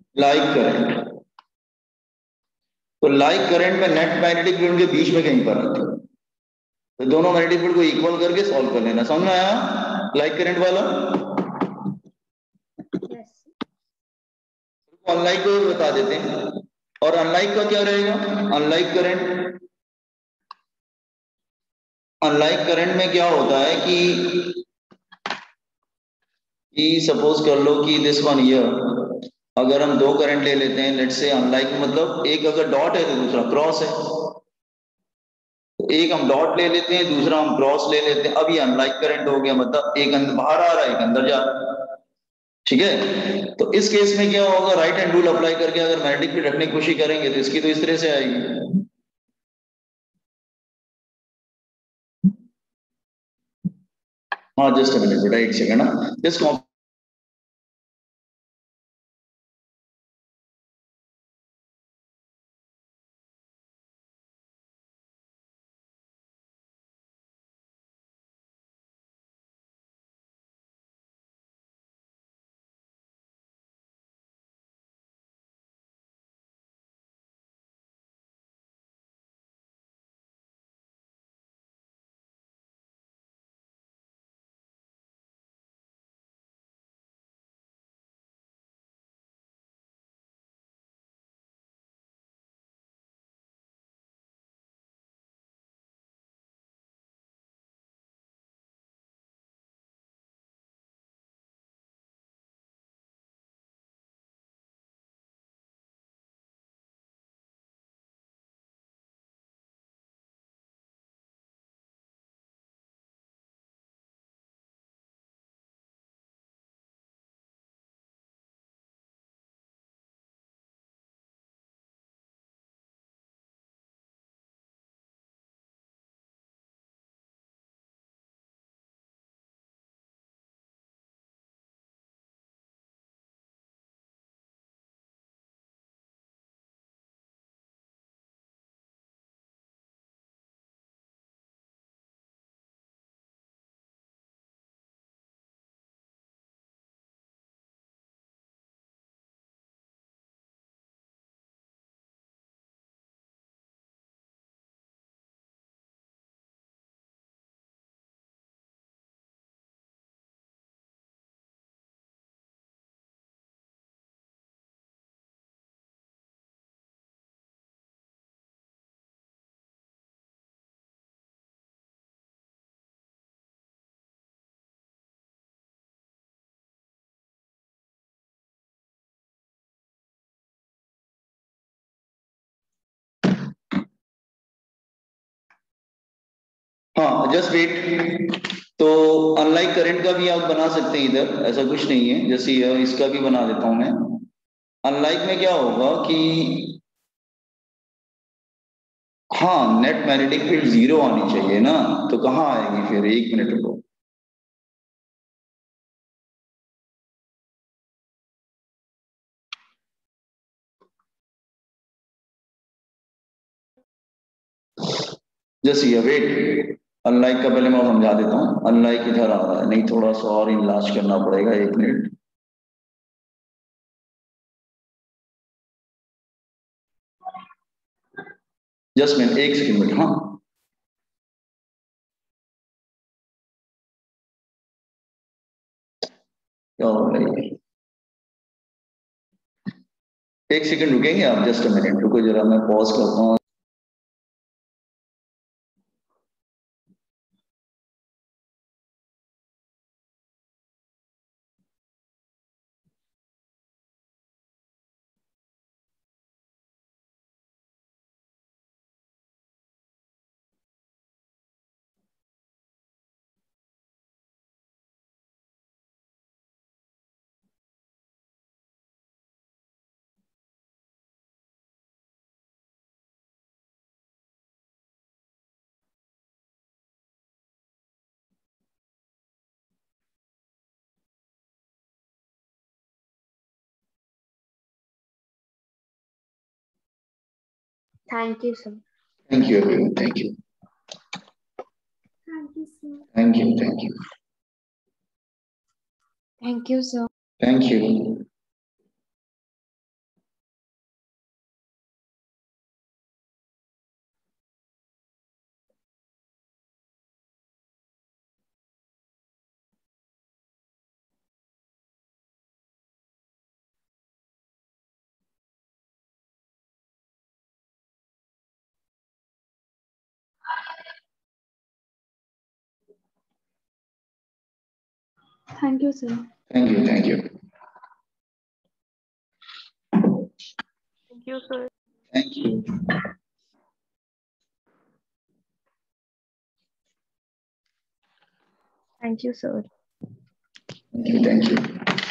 Like current, तो like current में net magnetic field के बीच में कहीं पर आता है, तो दोनों मैग्नेटिक फील्ड को इक्वल करके सॉल्व कर लेना। समझ में आया लाइक करंट वाला? अनलाइक को भी बता देते हैं। और अनलाइक का क्या रहेगा? अनलाइक करंट, अनलाइक करंट में क्या होता है कि सपोज कर लो कि दिस वन ईयर, अगर हम दो करंट ले लेते हैं, लेट्स से अनलाइक मतलब एक अगर डॉट है तो दूसरा क्रॉस है, तो एक हम डॉट ले लेते हैं, दूसरा हम क्रॉस ले लेते हैं। अब ये अनलाइक करंट हो गया, मतलब एक अंदर बाहर आ रहा है, एक अंदर जा रहा है। ठीक है, तो इस केस में क्या होगा, राइट हैंड रूल अप्लाई करके अगर मैग्नेटिक फील्ड रखने की कोशिश करेंगे तो इसकी तो इस तरह से आएगी। हाँ जस्ट अ मिनट बेटा, एक सेकंड ना, जस्ट हाँ जस्ट वेट। तो अनलाइक करंट का भी आप बना सकते हैं इधर, ऐसा कुछ नहीं है, जैसे इसका भी बना देता हूं मैं। अनलाइक में क्या होगा कि हाँ नेट मैग्नेटिक फील्ड जीरो आनी चाहिए ना, तो कहाँ आएगी फिर, एक मिनट रुको। जस्ट ये वेट, अनलाइक का पहले मैं समझा देता हूँ। अनलाइक इधर आ रहा है, नहीं थोड़ा सा और इनलार्ज करना पड़ेगा, एक मिनट। जस्ट मिनट, एक सेकंड मिनट, हाँ। क्या हो रहा है ये? एक सेकंड रुकेंगे आप, जस्ट अ मिनट रुको जरा, मैं पॉज करता हूँ। Thank you, sir. Thank you everyone, thank you, Thank you, sir. Thank you, thank you, Thank you, sir. Thank you. Thank you, sir. Thank you. Thank you, sir. Thank you. Thank you, sir. Thank you.